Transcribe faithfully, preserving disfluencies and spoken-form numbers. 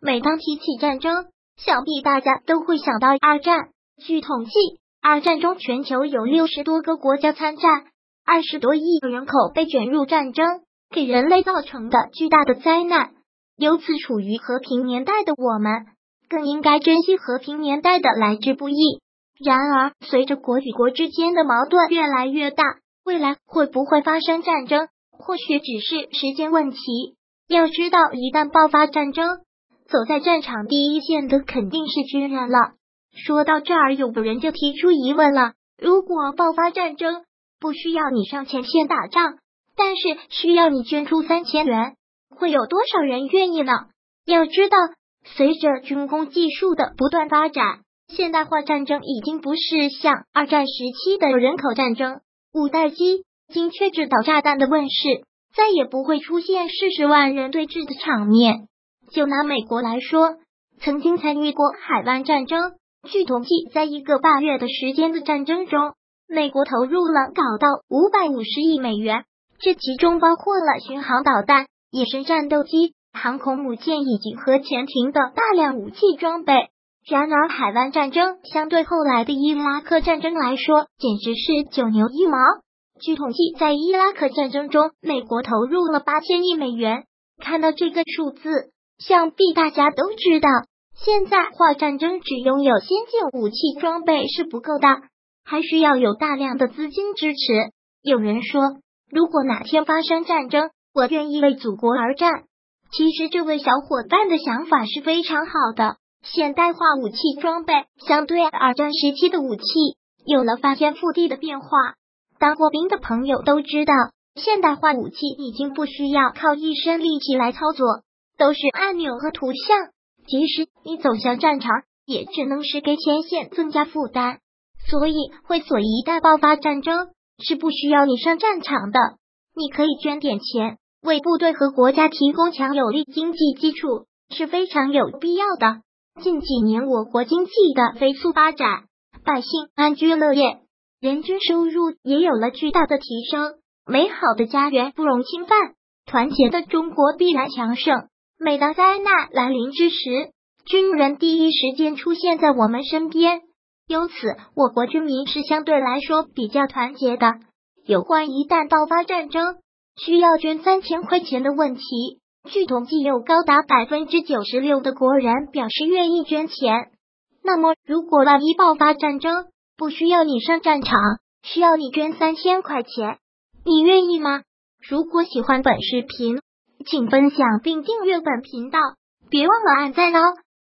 每当提起战争，想必大家都会想到二战。据统计，二战中全球有六十多个国家参战，二十多亿人口被卷入战争，给人类造成的巨大的灾难。由此处于和平年代的我们，更应该珍惜和平年代的来之不易。然而，随着国与国之间的矛盾越来越大，未来会不会发生战争，或许只是时间问题。要知道，一旦爆发战争，走在战场第一线的肯定是军人了。说到这儿，有个人就提出疑问了：如果爆发战争，不需要你上前线打仗，但是需要你捐出三千元，会有多少人愿意呢？要知道，随着军工技术的不断发展，现代化战争已经不是像二战时期的人口战争，五代机、精确制导炸弹的问世，再也不会出现四十万人对峙的场面。就拿美国来说，曾经参与过海湾战争，据统计，在一个半月的时间的战争中，美国投入了搞到五百五十亿美元，这其中包括了巡航导弹、野生战斗机、航空母舰以及核潜艇的大量武器装备。然而，海湾战争相对后来的伊拉克战争来说，简直是九牛一毛。据统计，在伊拉克战争中，美国投入了八千亿美元。看到这个数字，想必大家都知道，现在化战争只拥有先进武器装备是不够的，还需要有大量的资金支持。有人说，如果哪天发生战争，我愿意为祖国而战。其实这位小伙伴的想法是非常好的。现代化武器装备相对二战时期的武器有了翻天覆地的变化。当过兵的朋友都知道，现代化武器已经不需要靠一身力气来操作，都是按钮和图像，即使你走向战场，也只能是给前线增加负担。所以会所一旦爆发战争，是不需要你上战场的，你可以捐点钱，为部队和国家提供强有力经济基础，是非常有必要的。近几年我国经济的飞速发展，百姓安居乐业，人均收入也有了巨大的提升。美好的家园不容侵犯，团结的中国必然强盛。每当灾难来临之时，军人第一时间出现在我们身边，由此我国军民是相对来说比较团结的。有关一旦爆发战争需要捐三千块钱的问题，据统计有高达百分之九十六的国人表示愿意捐钱。那么如果万一爆发战争，不需要你上战场，需要你捐三千块钱，你愿意吗？如果喜欢本视频，请分享并订阅本频道，别忘了按赞哦。